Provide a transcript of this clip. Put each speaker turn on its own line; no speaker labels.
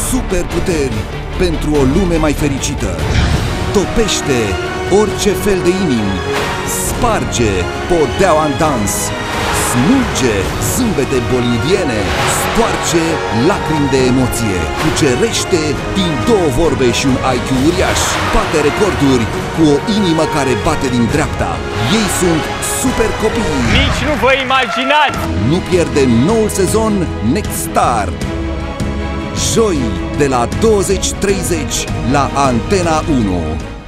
superputeri pentru o lume mai fericită. Topește orice fel de inimi, sparge podeaua în dans, smulge zâmbete boliviene, stoarce lacrimi de emoție, cucerește din 2 vorbe și un IQ uriaș, bate recorduri cu o inimă care bate din dreapta. Ei sunt super copii.
Nici nu vă imaginați!
Nu pierde noul sezon Next Star. Joi de la 20:30 la Antena 1.